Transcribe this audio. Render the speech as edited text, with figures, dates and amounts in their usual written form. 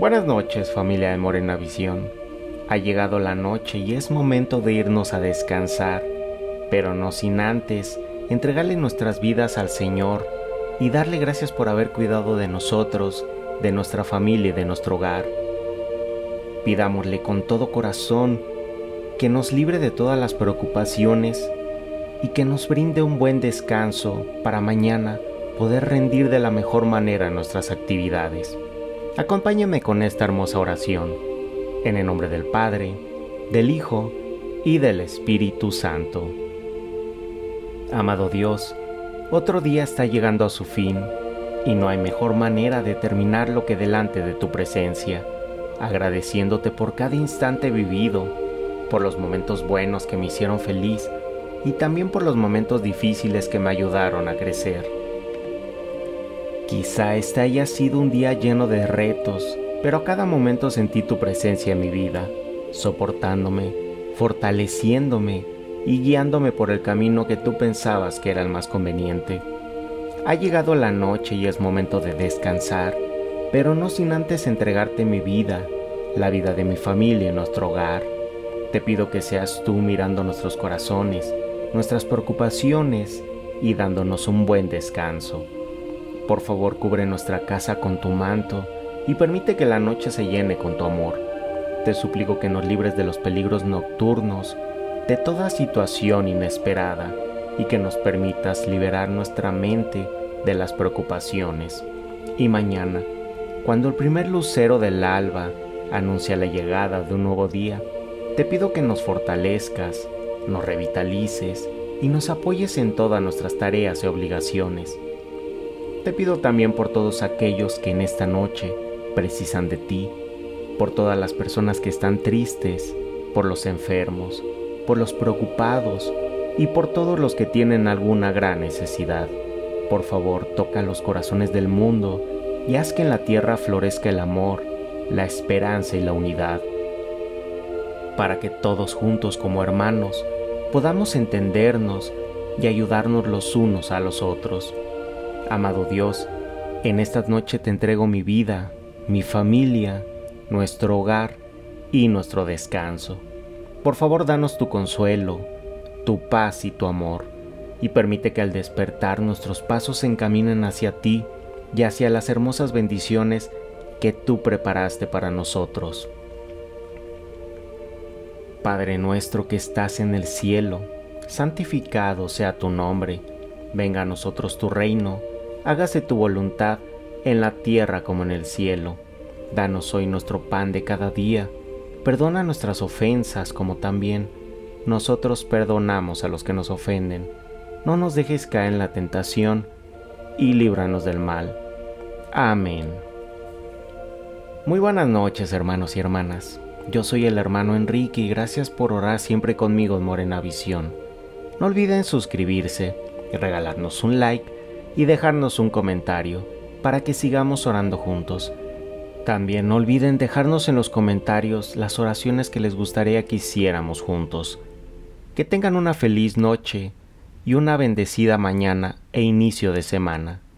Buenas noches, familia de Morena Visión. Ha llegado la noche y es momento de irnos a descansar, pero no sin antes entregarle nuestras vidas al Señor y darle gracias por haber cuidado de nosotros, de nuestra familia y de nuestro hogar. Pidámosle con todo corazón que nos libre de todas las preocupaciones y que nos brinde un buen descanso para mañana poder rendir de la mejor manera nuestras actividades. Acompáñame con esta hermosa oración, en el nombre del Padre, del Hijo y del Espíritu Santo. Amado Dios, otro día está llegando a su fin, y no hay mejor manera de terminarlo que delante de tu presencia, agradeciéndote por cada instante vivido, por los momentos buenos que me hicieron feliz, y también por los momentos difíciles que me ayudaron a crecer. Quizá este haya sido un día lleno de retos, pero a cada momento sentí tu presencia en mi vida, soportándome, fortaleciéndome y guiándome por el camino que tú pensabas que era el más conveniente. Ha llegado la noche y es momento de descansar, pero no sin antes entregarte mi vida, la vida de mi familia y nuestro hogar. Te pido que seas tú mirando nuestros corazones, nuestras preocupaciones y dándonos un buen descanso. Por favor, cubre nuestra casa con tu manto y permite que la noche se llene con tu amor. Te suplico que nos libres de los peligros nocturnos, de toda situación inesperada, y que nos permitas liberar nuestra mente de las preocupaciones. Y mañana, cuando el primer lucero del alba anuncia la llegada de un nuevo día, te pido que nos fortalezcas, nos revitalices y nos apoyes en todas nuestras tareas y obligaciones. Te pido también por todos aquellos que en esta noche precisan de ti, por todas las personas que están tristes, por los enfermos, por los preocupados y por todos los que tienen alguna gran necesidad. Por favor, toca los corazones del mundo y haz que en la tierra florezca el amor, la esperanza y la unidad, para que todos juntos como hermanos podamos entendernos y ayudarnos los unos a los otros. Amado Dios, en esta noche te entrego mi vida, mi familia, nuestro hogar y nuestro descanso. Por favor, danos tu consuelo, tu paz y tu amor, y permite que al despertar nuestros pasos se encaminen hacia ti y hacia las hermosas bendiciones que tú preparaste para nosotros. Padre nuestro que estás en el cielo, santificado sea tu nombre. Venga a nosotros tu reino, hágase tu voluntad en la tierra como en el cielo. Danos hoy nuestro pan de cada día. Perdona nuestras ofensas como también nosotros perdonamos a los que nos ofenden. No nos dejes caer en la tentación y líbranos del mal. Amén. Muy buenas noches, hermanos y hermanas. Yo soy el hermano Enrique y gracias por orar siempre conmigo en Morena Visión. No olviden suscribirse, regalarnos un like y dejarnos un comentario para que sigamos orando juntos. También no olviden dejarnos en los comentarios las oraciones que les gustaría que hiciéramos juntos. Que tengan una feliz noche y una bendecida mañana e inicio de semana.